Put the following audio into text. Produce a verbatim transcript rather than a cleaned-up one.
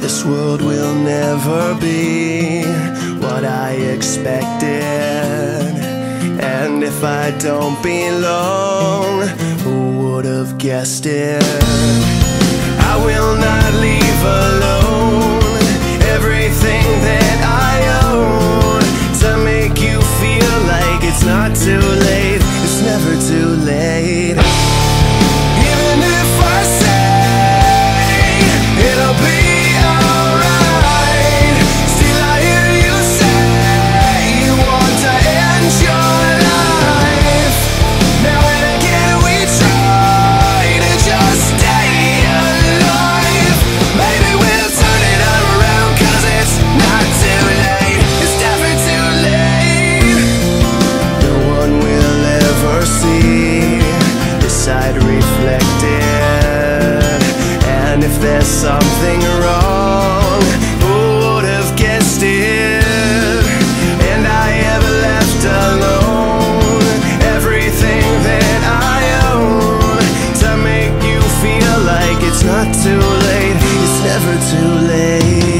This world will never be what I expected, and if I don't belong, who would have guessed it? I will not leave alone everything that I own to make you feel like it's not too late. It's never too late. Even if I say it'll be alright, still I hear you say you want to end your life. Now and again we try to just stay alive. Maybe we'll turn it around, cause it's not too late. It's never too late. No one will ever see this side reflected, and if there's something wrong, who would have guessed it? And I have left alone everything that I own to make you feel like it's not too late. It's never too late.